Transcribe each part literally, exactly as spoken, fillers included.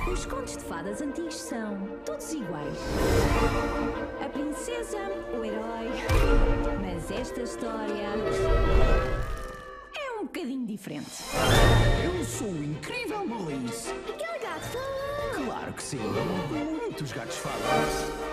Os contos de fadas antigos são todos iguais. A princesa, o herói. Mas esta história é um bocadinho diferente. Eu sou o incrível Maurice. Aquele gato fala. Claro que sim. Muitos gatos falam.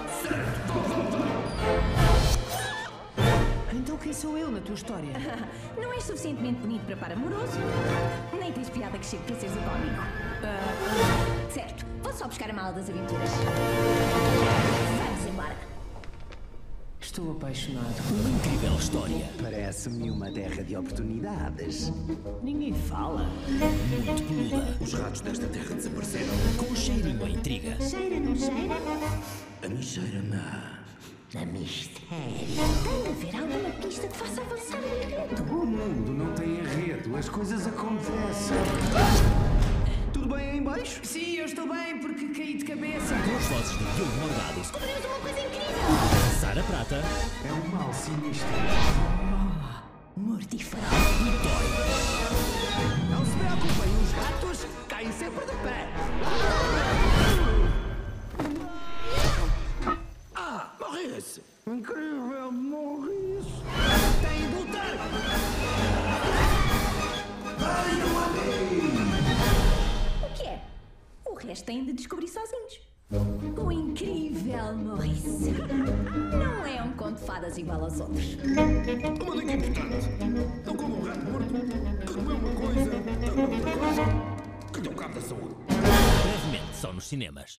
Então quem sou eu na tua história? Não és suficientemente bonito para par amoroso, nem tens piada que chegue para seres o cómico. Ah, certo, vou só buscar a mala das aventuras. Vamos embora. Estou apaixonado. Uma incrível história. Parece-me uma terra de oportunidades. Ninguém fala. Muito peluda. Os ratos desta terra desapareceram. Com um cheirinho à intriga. Cheira, não cheira? A mim cheira-me a... A mistério. Tem de haver alguma pista que faça avançar o enredo. O mundo não tem enredo, as coisas acontecem. Tudo bem aí embaixo? Sim, eu estou bem porque caí de cabeça. Com as vozes de Diogo Morgado, Descobrimos uma coisa incrível. Sara Prata É um mal sinistro. Mortífero. e Toy. Não se preocupem, os gatos caem sempre de pé. Ah, Maurice! Incrível, Maurice. Tem de lutar. O que é? O resto têm de descobrir sozinhos. O incrível Maurice. Não é um conto de fadas igual aos outros. Uma dica importante. Não coma um rato morto. Que comeu uma coisa. Que deu cabo da saúde. Brevemente só nos cinemas.